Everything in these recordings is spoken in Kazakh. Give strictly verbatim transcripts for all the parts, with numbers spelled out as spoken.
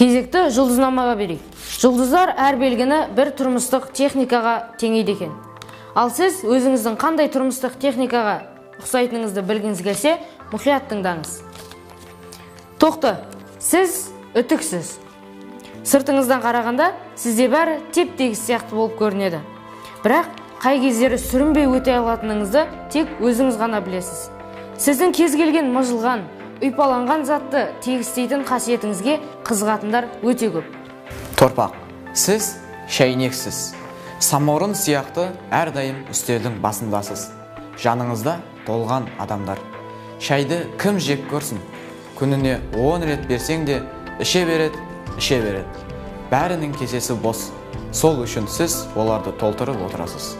Кезекті жұлдызнамаға берейік. Жұлдыздар әр белгіні бір тұрмыстық техникаға теңейді екен. Ал сіз өзіңіздің қандай тұрмыстық техникаға ұқсайтыныңызды білгіңіз келсе, мұқият тыңдаңыз. Тоқты, сіз үтіксіз. Сыртыңыздан қарағанда сізде бәрі теп-тегіс сияқты болып көрінеді. Бірақ қай кездері сүрінбей өте алатыныңызды тек өзіңіз ғана білесіз. Сіздің кез келген мыжылған, ұйпаланған затты тегістейтін қасиетіңізге қызығатындар өте көп. Торпақ, сіз шәйнексіз. Самаурын сияқты әрдайым үстелдің басындасыз. Жаныңызда толған адамдар. Шайды кім жеп көрсін? Күніне он рет берсең де, іше береді, іше береді. Бәрінің кесесі бос. Сол үшін сіз оларды толтырып отырасыз.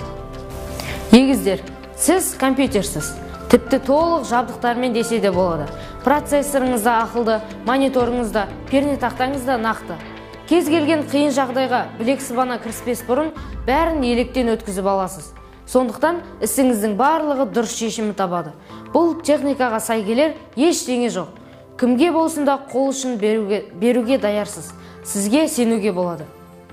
Егіздер, сіз компьютерсіз. Тіпті толық жабдықтармен десе де болады. Процессорыңызда ақылды, мониторыңызда, пернетақтаңызда нақты. Кез келген қиын жағдайға білек сыбана кіріспес бұрын бәрін електен өткізіп аласыз. Сондықтан ісіңіздің барлығы дұрыс шешімі табады. Бұл техникаға сай келер ештеңе жоқ. Кімге болсын да қол ұшын беруге, беруге даярсыз. Сізге сенуге болады.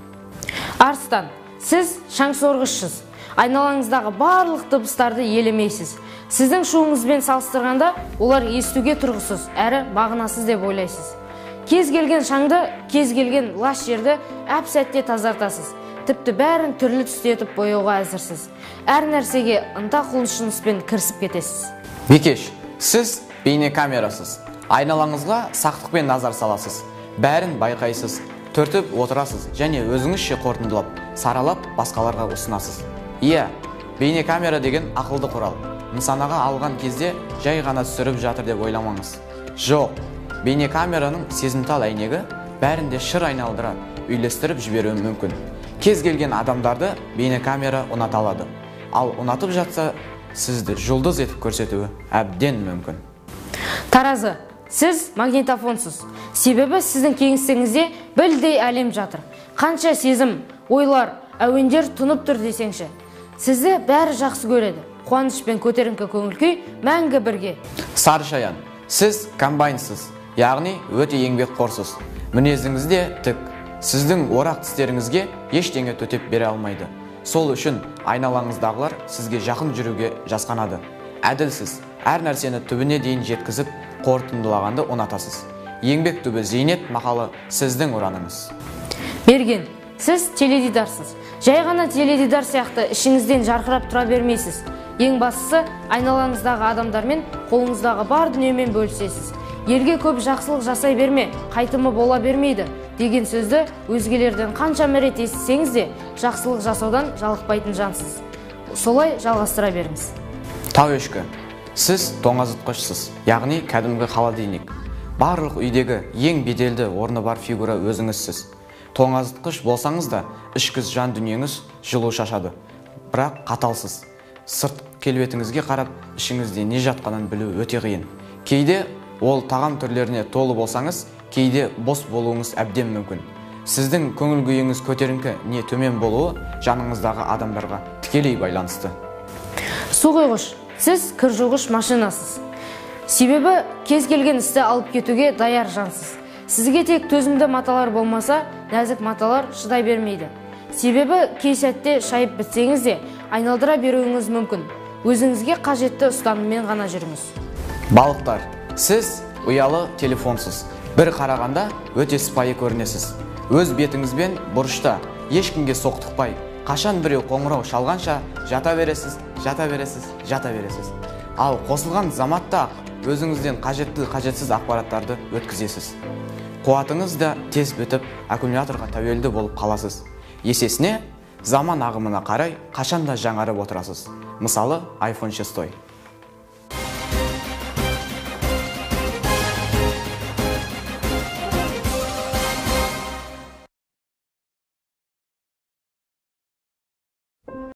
Арыстан, сіз шаңсорғышсыз. Айналаңыздағы барлық дыбыстарды елемейсіз. Сіздің шуыңызбен салыстырғанда олар естуге тұрғысыз, әрі мағынасыз деп ойлайсыз. Кез келген шаңды, кез келген лас жерді әп сәтте тазартасыз. Тіпті бәрін түрлі түсті етіп бояуға әзірсіз. Әр нәрсеге ынта құлшыныспен кірісіп кетесіз. Бекеш, сіз бейне камерасыз. Айналаңызға сақтықпен назар саласыз. Бәрін байқайсыз, түртіп отырасыз және өзіңізше қорытындылап, саралап басқаларға ұсынасыз. Иә, бейне камера деген ақылды құрал. Нысанаға алған кезде жай ғана түсіріп жатыр деп ойламаңыз. Жоқ, бейне камераның сезімтал әйнегі бәрінде шыр айналдыра, үйлестіріп жіберуі мүмкін. Кез келген адамдарды бейне камера ұната алады. Ал ұнатып жатса, сізді жұлдыз етіп көрсетуі әбден мүмкін. Таразы, сіз магнитофонсыз. Себебі сіздің кеңістігіңізде білдей әлем жатыр. Қанша сезім, ойлар, әуендер тұнып тұр десеңші. Сізді бәрі жақсы көреді. Қуаныш пен көтеріңкі көңіл-күй мәңгі бірге. Сарышаян, сіз комбайнсыз, яғни өте еңбек қорсыз. Мінезіңізде тік. Сіздің орақ тістеріңізге ештеңе төтеп бере алмайды. Сол үшін айналаңыздағылар сізге жақын жүруге жасқанады. Әділсіз, әр нәрсені түбіне дейін жеткізіп, қорытындылағанды ұнатасыз. Еңбек түбі зейнет мақалы сіздің ұраныңыз. Берген, сіз теледидарсыз. Жай ғана теледидар сияқты ішіңізден жарқырап тұра бермейсіз. Ең бастысы, айналаңыздағы адамдармен қолыңыздағы бар дүниемен бөлісесіз. Елге көп жақсылық жасай берме, қайтымы бола бермейді деген сөзді өзгелерден қанша мәрет естісеңіз де, жақсылық жасаудан жалықпайтын жансыз. Солай жалғастыра беріңіз. Тауешкі, сіз тоңазытқышсыз, яғни кәдімгі холодильник. Барлық үйдегі ең беделді орны бар фигура өзіңізсіз. Тоңазытқыш болсаңыз да, ішкіз жан дүниеңіз жылу шашады. Бірақ қаталсыз. Сырт келбетіңізге қарап, ішіңізде не жатқанын білу өте қиын. Кейде ол тағам түрлеріне толы болсаңыз, кейде бос болуыңыз әбден мүмкін. Сіздің көңіл күйіңіз көтеріңкі не төмен болуы жаныңыздағы адамдарға тікелей байланысты. Су құйғыш, сіз кір жуғыш машинасыз. Себебі кез келген істі алып кетуге даяр жансыз. Сізге тек төзімді маталар болмаса, нәзік маталар шыдай бермейді. Себебі кей сәтте шайып бітсеңіз де, айналдыра беруіңіз мүмкін. Өзіңізге қажетті ұстаныммен ғана жүріңіз. Балықтар, сіз ұялы телефонсыз. Бір қарағанда өте сыпайы көрінесіз. Өз бетіңізбен бұрышта ешкімге соқтықпай, қашан біреу қоңырау шалғанша жата бересіз, жата бересіз, жата бересіз. Ал қосылған заматта өзіңізден қажетті қажетсіз ақпараттарды өткізесіз. Қуатыңыз да тез бітіп, аккумуляторға тәуелді болып қаласыз. Есесіне, заман ағымына қарай қашанда жаңарып отырасыз. Мысалы, айфон шестой.